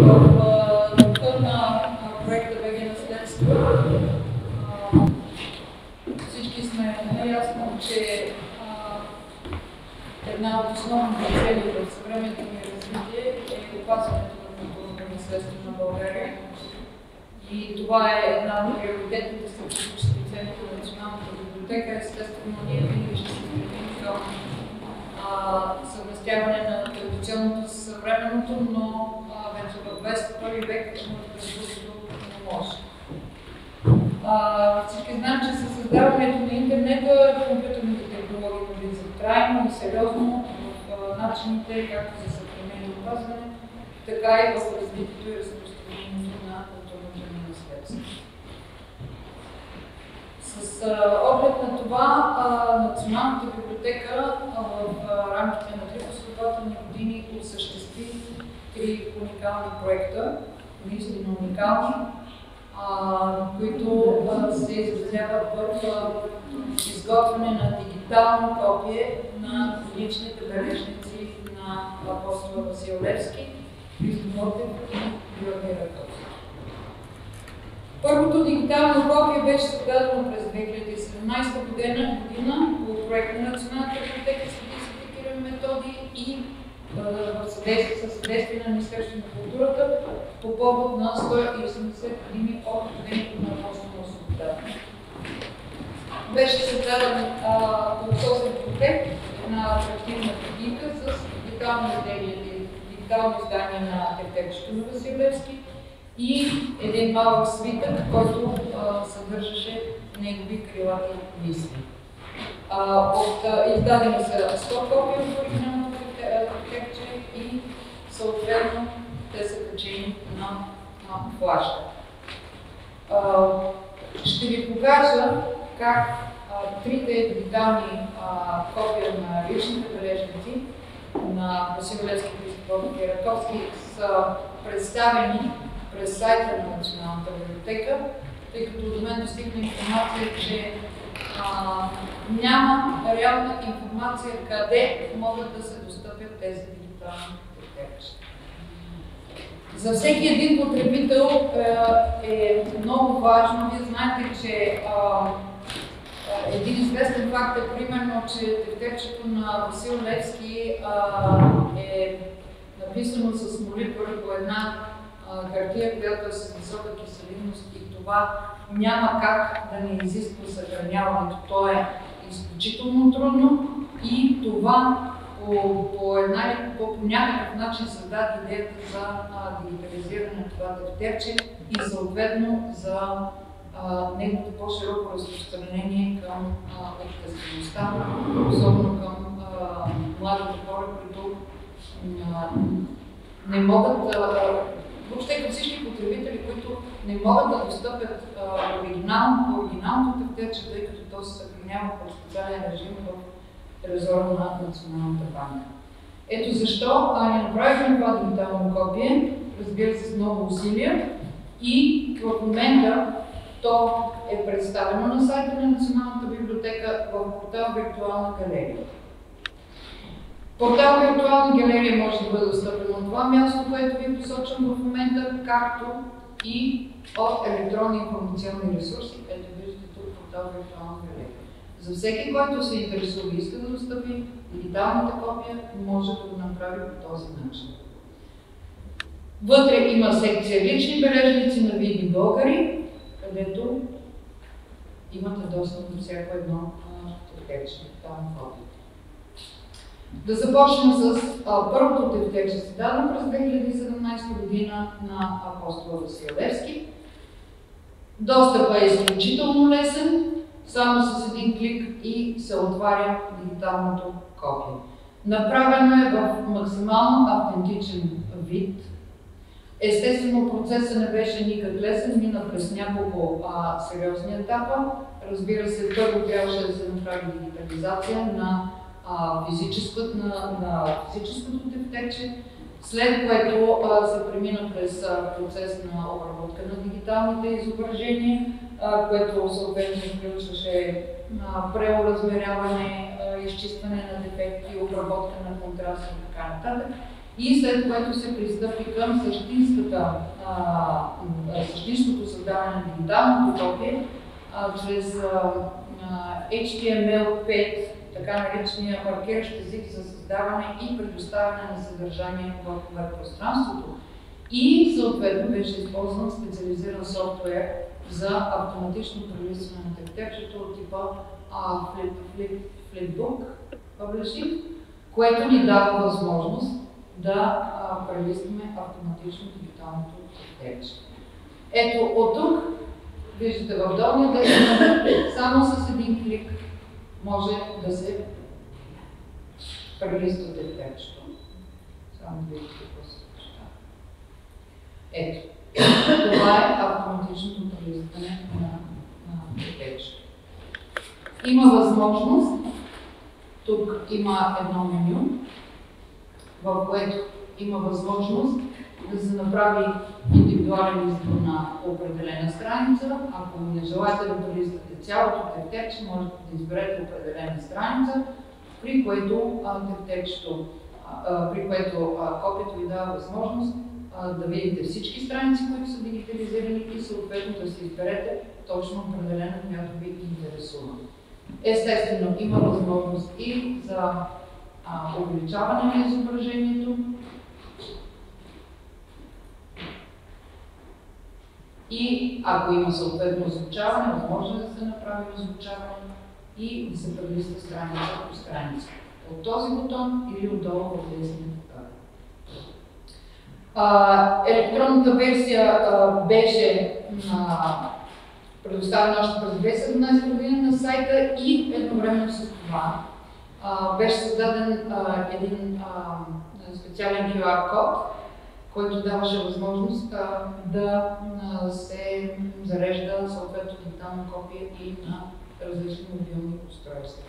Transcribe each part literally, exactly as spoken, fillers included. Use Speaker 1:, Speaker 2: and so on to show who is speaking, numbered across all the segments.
Speaker 1: в духа на проекта БГ наследство всички сме наясно, че една от основните цели в съвременното ни развитие е опазването на културното наследство на България. И това е една от приоритетните стратегически цели на Националната библиотека. Естествено, ние винаги ще се стремим към съвместяване на традиционното с съвременното, но а, вече в двадесет и първи век производството не може. А, всички знаем, че със създаването на интернета компютърните технологии навлизат трайно и сериозно в начините както за съхранение и опазване, така и в развитието и разпространението на културното ни наследство. С а, оглед на това, а, Националната библиотека а, в а, рамките на три последователни години осъществи три уникални проекта, наистина уникални, а, които а, се изразяват в а, изготвяне на дигитално копие на личните бележници на апостола Васил Левски, Христо Ботев и Георги Раковски. Първото дигитално копие беше създадено през две хиляди и седемнадесета година, година по проект на Националната библиотека Свети Свети Кирил и Методий и в съдействие, съдействие на Министерството на културата по повод на сто и осемдесет години от рождението на Апостола Свобода. Беше създаден луксозен проект, една атрактивна книга с дигитално издание, дигитално издание на тефтерчето на Васил Левски и един малък свитък, който а, съдържаше негови крилати мисли. От а, издадени са сто копия от оригиналното тефтерче и съответно те са качени на, на флашка. А, ще ви покажа как а, трите дигитални а, копия на личните бележници на Васил Левски, Христо Ботев и Раковски са представени през сайта на Националната библиотека, тъй като до мен достигна информация, че а, няма реална информация къде могат да се достъпят тези дигитални тефтерчета. За всеки един потребител е, е много важно. Вие знаете, че а, един известен факт е примерно, че тефтерчето на Васил Левски а, е написано с молитва по една хартия, която е с висока киселинност и това няма как да не изисква съхраняването. То е изключително трудно и това по, по, една, по, по някакъв начин създаде идеята за а, дигитализиране на това тефтерче и съответно за а, неговото по-широко разпространение към обществеността, особено към а, младите хора, които а, не могат да въобще към всички потребители, които не могат да достъпят а, оригинално, оригиналното тефтерче, тъй като то се съхранява по специален режим в трезора на Националната банка. Ето защо а, не направихме това дигитално копие, разбира се с много усилия и в момента то е представено на сайта на Националната библиотека в портал Виртуална галерия. Портал Виртуална галерия може да бъде достъпен от това място, което ви посочвам в момента, както и от електронни информационни ресурси. Ето виждате тук портал Виртуална галерия. За всеки, който се интересува и иска да достъпи дигиталната копия, може да го направи по този начин. Вътре има секция лични бележници на видни българи, където имате достъп до всяко едно тефтерче, там копия. Да започнем с а, първото тефтерче, създадено през две хиляди и седемнадесета година на апостола Васил Левски. Достъпът е изключително лесен, само с един клик и се отваря дигиталното копие. Направено е в максимално автентичен вид. Естествено, процесът не беше никак лесен, мина през няколко а, сериозни етапа. Разбира се, първо трябваше да се направи дигитализация на Физическото, на, на физическото тефтерче, след което а, се премина през а, процес на обработка на дигиталните изображения, а, което съответно включваше а, преоразмеряване, а, изчистване на дефекти, обработка на контраст и така нататък. и след което се пристъпи към същинската, а, същинското създаване на дигиталното копие чрез а, а, Ейч Ти Ем Ел пет, така наречения маркиращ език за създаване и предоставяне на съдържание в веб пространството. И съответно беше използван специализиран софтуер за автоматично прелистване на тефтерчето от типа а, Flip, Flip, Flipbook Publishing, което ни дава възможност да а, прелистваме автоматично дигиталното тефтерче. Ето от тук, виждате в долния десен, само с един клик може да се прелиства тефтерчето. Само да видите какво се случва. Ето. Това е автоматичното прелистване на, на тефтерчето. Има възможност, тук има едно меню, в което има възможност да се направи индивидуален избор на определена страница. Ако не желаете да прелиствате цялото тефтерче, можете да изберете определена страница, при което тефтерчето, при което копието ви дава възможност да видите всички страници, които са дигитализирани и съответно да си изберете точно определена, която ви интересува. Естествено, има възможност и за а, увеличаване на изображението и ако има съответно озвучаване, възможно да се направи озвучаване и да се прелиства страница по страница. От този бутон или отдолу в десния бутон. Електронната версия а, беше а, предоставена още през две хиляди и седемнадесета година на сайта и едновременно с това а, беше създаден а, един а, специален Q R код, който даваше възможност а, да а, се зарежда съответно дигитално копие и на различни мобилни устройства.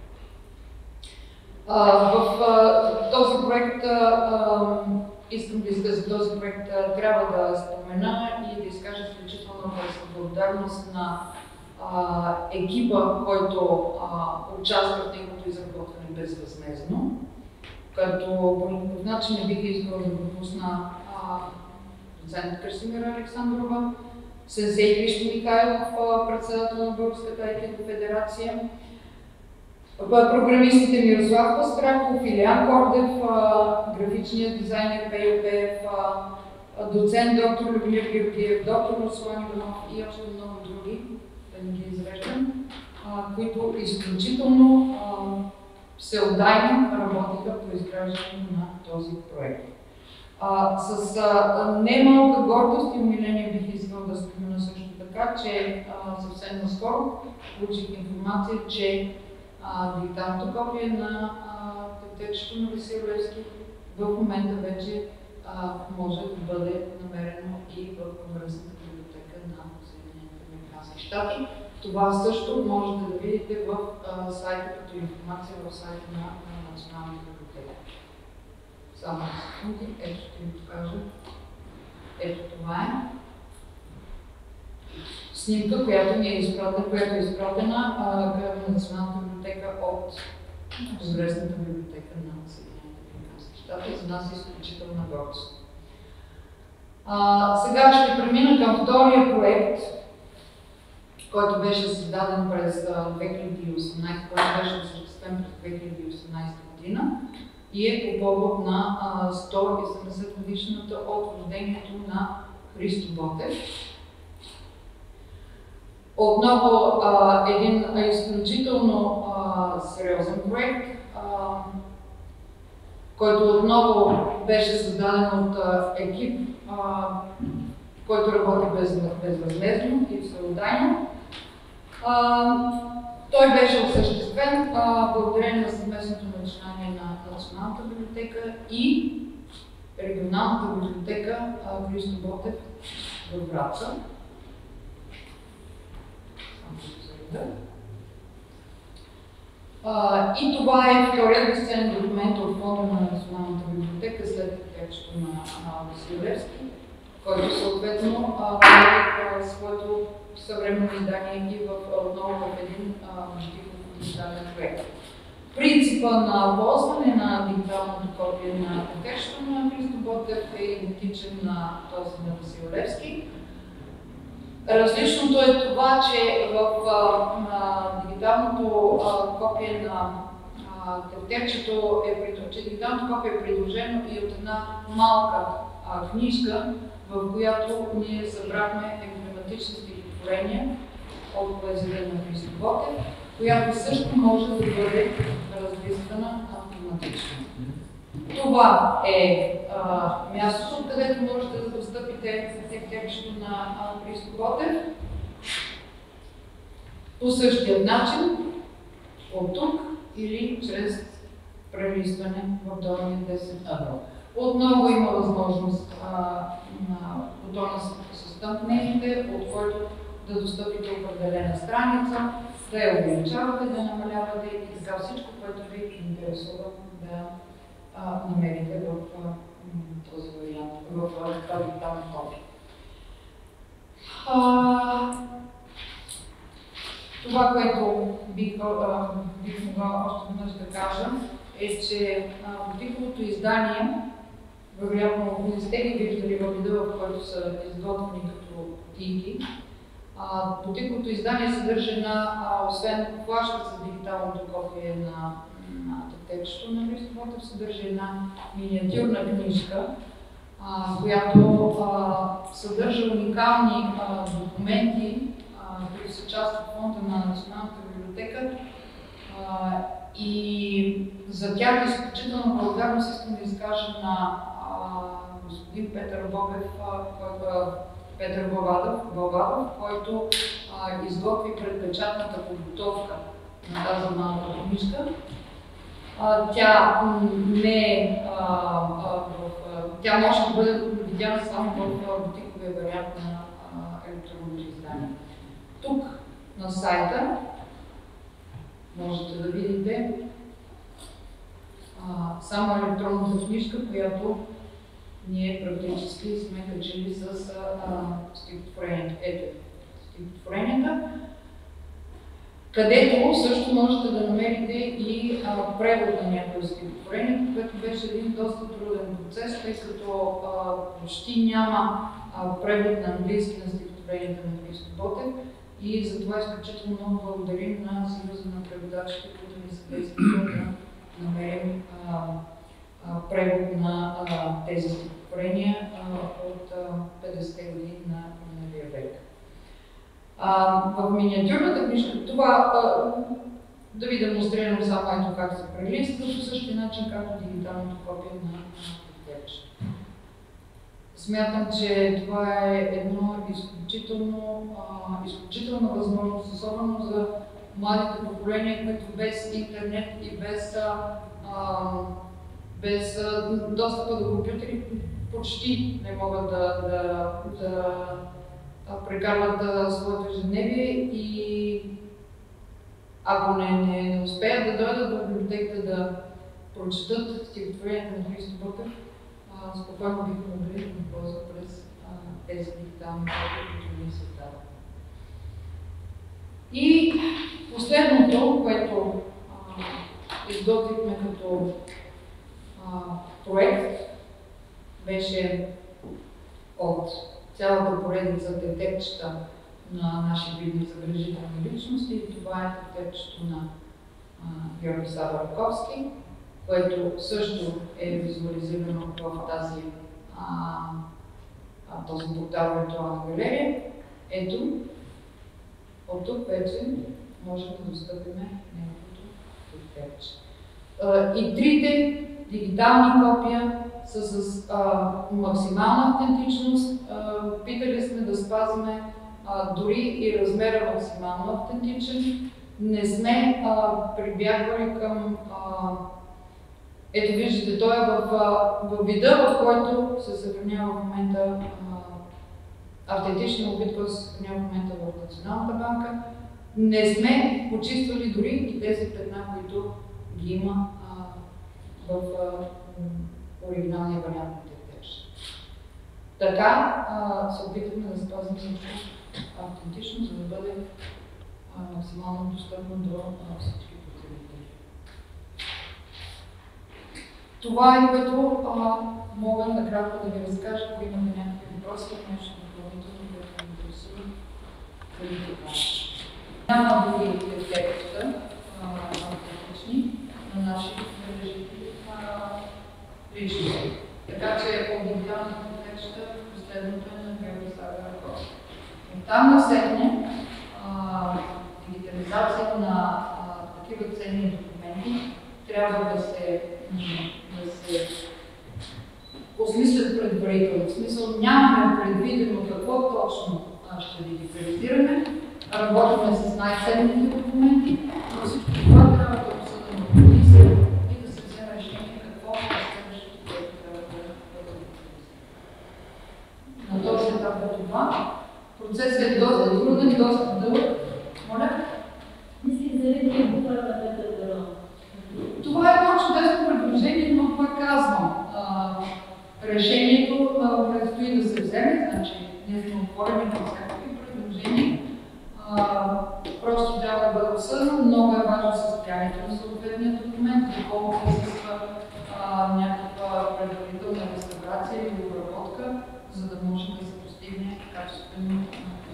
Speaker 1: А, в а, този проект а, искам да изкажа за този проект, трябва да спомена и да изкажа изключително благодарност на а, екипа, който а, участва в неговото изработване безвъзмездно, като по никакъв начин не бих искала да пропусна доцент Красимира Александрова, сенсей Христо Михайлов, председател на Българската ай ти федерация, програмистите Мирослав Пастраков, Илиян Кордев, графичният дизайнер Пейо Пеев, доцент доктор Любомир Георгиев, доктор Руслан Иванов и още много други, да не ги изреждам, които изключително всеотдайно работиха по изграждането на този проект. А, с а, немалка гордост и умиление бих искал да спомена също така, че а, съвсем наскоро получих информация, че а, дигиталното копие на тефтерчето на Васил Левски в момента вече а, може да бъде намерено и в Конгресната библиотека на Съединените американски щати. Това също можете да видите в а, сайта като информация в сайта на, на Националната библиотека. Само секунди, ето ще ви покажа. Ето това е снимка, която ми е изпратена, която е изпратена към Националната библиотека от Конгресната библиотека на Съединените американски щати. За нас е изключителна гордост. Сега ще премина към втория проект, който беше създаден през две хиляди и осемнадесета, който беше осъществен през две хиляди и осемнадесета година и е по повод на сто и седемдесет годишната от рождението на Христо Ботев. Отново а, един а, изключително а, сериозен проект, а, който отново беше създаден от а, екип, а, който работи без, безвъзмездно и всеотдайно. Той беше осъществен а, благодарение на съвместното начинание на Националната библиотека и регионалната библиотека а, Христо Ботев в Враца. А, и това е вторият безценен документ от фонда на Националната библиотека след тефтерчето на Васил Левски, който съответно прави своето съвременно издание и в, отново в един дигитален проект. Принципа на ползване на дигиталното копие на текста на Христо Ботев е идентичен на този на Васил Левски. Различното е това, че в а, на дигиталното а, копие на тефтерчето е, че дигиталното копие е придружено и от една малка а, книжка, в която ние събрахме емблематични стихотворения от поезията на Христо Ботев, която също може да бъде разлиствана автоматично. Това е а, мястото, където можете да достъпите тефтерчето на Христо Ботев. По същия начин, от тук или чрез прелистване в долния десен ъгъл. Отново има възможност а, на бутона с тъмпнените, от който да достъпите определена страница, да я увеличавате, да намалявате и така всичко, което ви интересува да а, намерите в а, този вариант, в това дигитално копие. Това, което бих, а, бих могла още веднъж да кажа, е, че бутиковото издание, вероятно не сте ги виждали във вида, в който са изготвени като кутийки. Бутиковото издание съдържа една, а, освен флашка с дигиталното копие на, на тефтерчето на Христо Ботев, съдържа една миниатюрна книжка, а, която а, съдържа уникални а, документи, които са част от фонда на Националната библиотека, а, и за тях изключително благодарност искам да изкажа на а, господин Петър Бобев, който, Петър Бавадов, който а, изготви предпечатната подготовка на тази малка книжка. А, тя не а, а, тя може да бъде видяна само в бутиковия вариант на електронното издание. Тук на сайта можете да видите а, само електронната книжка, която ние практически сме качили с стихотворението. Ето стихотворенията, където също можете да намерите и а, превод на някои стихотворението, което беше един доста труден процес, тъй като а, почти няма а, превод на английски на стихотворението на Христо Ботев. И затова изключително много благодарим на Съюза на преводачите, които ни съдействаха да намерим а, а, превод на а, тези стихотворения от петдесетте години на миналия век. А, в миниатюрната книжка, това а, да ви демонстрирам само ето как се прелиства, по същия начин, както дигиталното копие на тефтерчето. Смятам, че това е едно изключително, а, изключителна възможност, особено за младите поколения, които без интернет и без, а, а, без а, достъпа до компютри почти не могат да, да, да прекарват да, своето ежедневие и ако не, не, не успеят да дойдат в библиотеката да прочетат стихотворението на Христо Ботев, спокойно бихме могли да го ползват през а, тези дигитални копии, които ни се дават. И последното, което а, изготвихме като а, проект, беше от цялата поредица тефтерчета на наши видни забележителни личности. И това е тефтерчето на а, Георги Сава Раковски, което също е визуализирано в тази, а, а, този портал Виртуална галерия. Ето, от тук вече можем да достъпим неговото тефтерче. И трите дигитални копия са с а, максимална автентичност. Опитали сме да спазваме а, дори и размера максимално автентичен. Не сме а, прибягвали към а, ето виждате, той е в, в вида, в който се съхранява в момента автентичния вид, който се съхранява в момента в Националната банка. Не сме почиствали дори и тези петна, които ги има а, в а, оригиналния вариант на тефтерчето. Така а, се опитахме да спазим всичко автентично, за да бъде а, максимално достъпно до а, всички потребители. Това е, което а, мога накратко да ви разкажа, ако имате някакви въпроси или нещо допълнително, което ме интересува. Преди това. Няма други текста, аналитични, на нашите мрежи лични. Така че аудиалната текста, последното е на Георгисага Раков. И там насетне дигитализация на а, такива ценни документи трябва да се, да се осмислят предварително. В смисъл нямаме предвидено какво точно а, ще дигитализираме. Работим с най-ценните документи, но всичко това трябва да обсъдим в комисия и да се вземе решение какво е следващото, което трябва да бъде дигитализирано. На този етап е това. Процесът е доста труден, доста дълъг. Моля?
Speaker 2: Мисли за ли това на Петър?
Speaker 1: Това е едно чудесно предложение, но пак казвам. А, решението а, предстои да се вземе, значи ние сме отворени на всякакви предложения. А, просто трябва да бъде обсъдено. Много е важно състоянието на съответния документ, доколко изисква някаква предварителна реставрация или обработка, за да може да се постигне качествено